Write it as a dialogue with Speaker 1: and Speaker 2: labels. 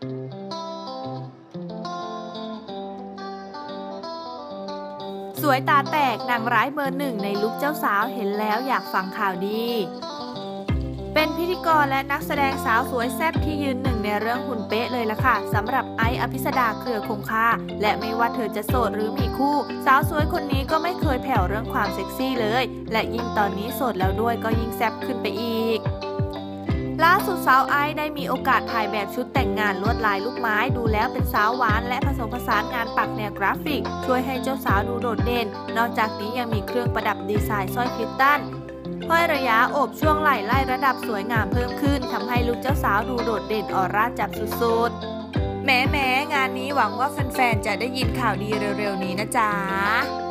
Speaker 1: สวยตาแตกนางร้ายเบอร์หนึ่งในลุคเจ้าสาวเห็นแล้วอยากฟังข่าวดีเป็นพิธีกรและนักแสดงสาวสวยแซ่บที่ยืนหนึ่งในเรื่องหุ่นเป๊ะเลยล่ะค่ะสำหรับไอซ์อภิสดาเครือคงคาและไม่ว่าเธอจะโสดหรือมีคู่สาวสวยคนนี้ก็ไม่เคยแผ่วเรื่องความเซ็กซี่เลยและยิ่งตอนนี้โสดแล้วด้วยก็ยิ่งแซ่บขึ้นไปอีกล่าสุดสาวไอซ์ได้มีโอกาสถ่ายแบบชุดแต่งงานลวดลายลูกไม้ดูแล้วเป็นสาวหวานและผสมผสานงานปักแนวกราฟิกช่วยให้เจ้าสาวดูโดดเด่นนอกจากนี้ยังมีเครื่องประดับดีไซน์สร้อยคริสตัลห้อยระยะโอบช่วงไหล่ไล่ระดับสวยงามเพิ่มขึ้นทำให้ลุคเจ้าสาวดูโดดเด่นออร่าจับสุดๆแม้งานนี้หวังว่าแฟนๆจะได้ยินข่าวดีเร็วๆนี้นะจ๊ะ